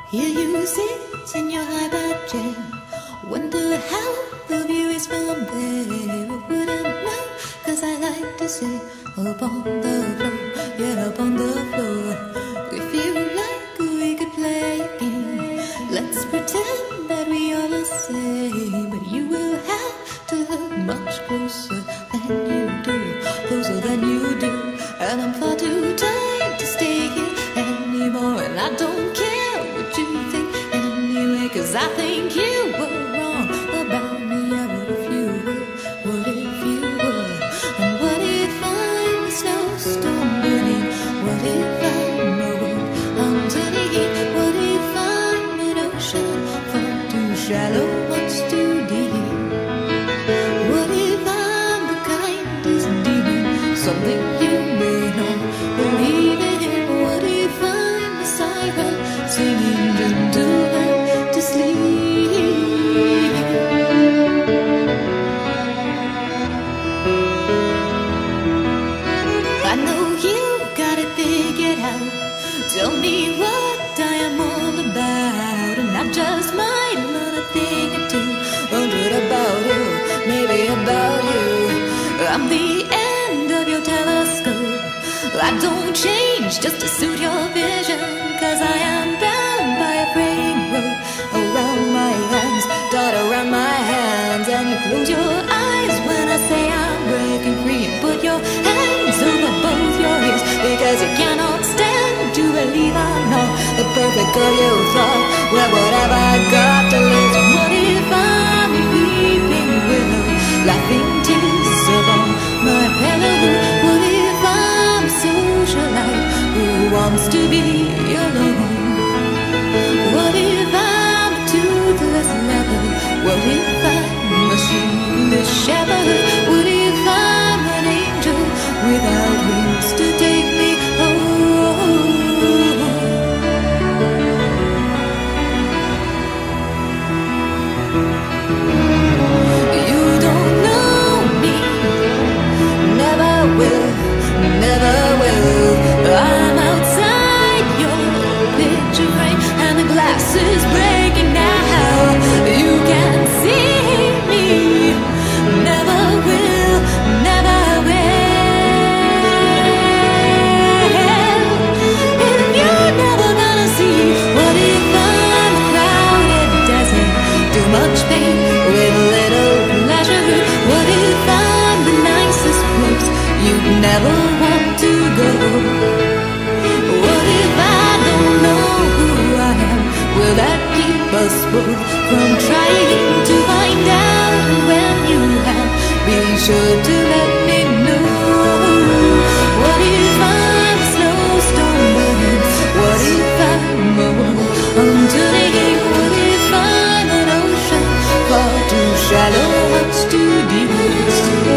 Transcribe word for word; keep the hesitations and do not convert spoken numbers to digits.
Here you sit in your high-back chair, wonder how the view is from there. I wouldn't know, cause I like to sit up on the floor, yeah, up on the floor. If you like, we could play a game. Let's pretend that we are the same, but you will have to look much closer than you do, closer than you do. And I'm far too tired to stay here anymore, and I don't care what you think anyway, cause I think you were wrong about me. Yeah, what if you were, what if you were? And what if I'm a snowstorm burning? What if I'm a wood underneath? What if I'm an ocean far too shallow, much too deep? What if I'm the kindest demon, something you may not believe in? What if I'm a siren singing gentlemen to sleep? I know you got it figured out. Tell me what I am all about, and I just might learn a thing or two, hundred about you, maybe about you. I'm the end of your telescope. I don't change just to suit your vision, cause I am bound by a fraying rope around my hands, tied around my hands. And you close your eyes when I say I'm breaking free, and put your hands over both your ears, because you cannot stand to believe I'm not the perfect girl you thought. Well, whatever I got to lose. What if I'm a weeping willow, laughing tears upon my pillow? What if I'm a socialite who wants to be alone? What if I'm a toothless leopard? What if I'm a shoeless shepherd? What if I'm an angel without wings to take me home? You don't know me, never will, never will. I'm outside your picture frame, and the glass is breaking now. You can't see me, never will, never will. If you're never gonna see, what if I'm a crowded desert, too much pain with little pleasure? What if I'm the nicest place you'd never want to go? What if I don't know who I am? Will that keep us both from trying to find out? When you have, be sure to let me know. What if I'm a snowstorm burning? What if I'm a world underneath? What if I'm an ocean far too shallow, much too deep?